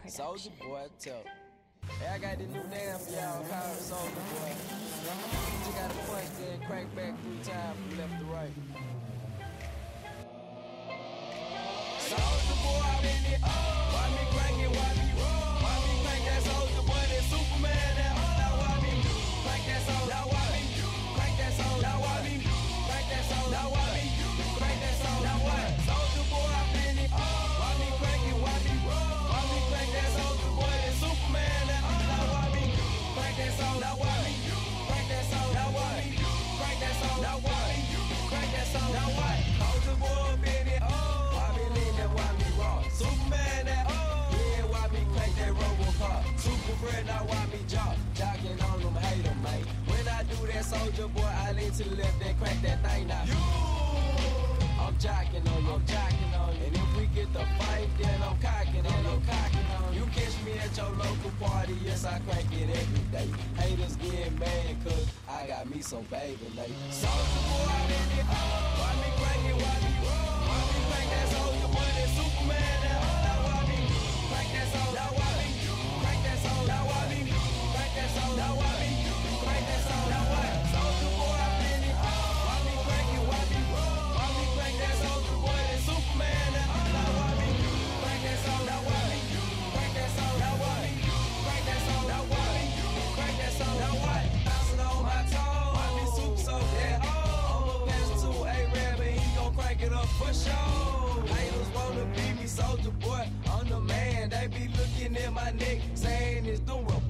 Soulja Boy, tell. Hey, I got this new damn for y'all called Soulja Boy. You gotta punch then crank back 3 times from left to right. Soulja Boy, I'm in it. Why me crank it? Why me roll? Why me crank that Soulja Boy? That Superman, that now why me crank that Soulja? Now why me crank that Soulja? Now why me crank that Soulja? Now why me crank that Soulja? Now what? Soulja Boy, I'm in it. Why me crank it? Why me roll? Why me crank that Soulja Boy? That Superman, that now why me crank that Soulja? Now why me crank that Soulja? Now why me crank that Soulja? Now why me crank that Soulja? Now what? Soulja Boy, I'm in it. Why me lean that? Why me raw? Superman, that yeah. Why me crank that Robocop? Super friend, now why me jock? Jocking on them, hate them, mate. When I do that, Soulja Boy, I lean to the left and crank that thing now. I'm jocking on you, I'm jocking on you. And if we get the fight, then I'm cocking on you, cocking on you. You catch me at your local party, yes, I crank it every day. Haters get mad, cause I got me some baby late. Soulja Boy, I'm in it. Why me crank it? Why me roll? Why me crank that Soulja Boy? That Superman, that now why me crank that Soulja? Now why me crank that Soulja? Now why me crank that Soulja? Now why me crank that Soulja? Now what? Soulja Boy, I'm in it. Why me crank it? Why me roll? Why me crank that Soulja Boy? That Superman, that now why me crank that Soulja? Now why me crank that Soulja? Now why me crank that Soulja? Now why me crank that Soulja? Now what? Bouncing on my toes. Why me super so that I'ma pass to A-Rab and he gon' crank it up for sure. Haters wanna beat me, Soulja Boy, I'm the man. They be looking at my neck, saying it's the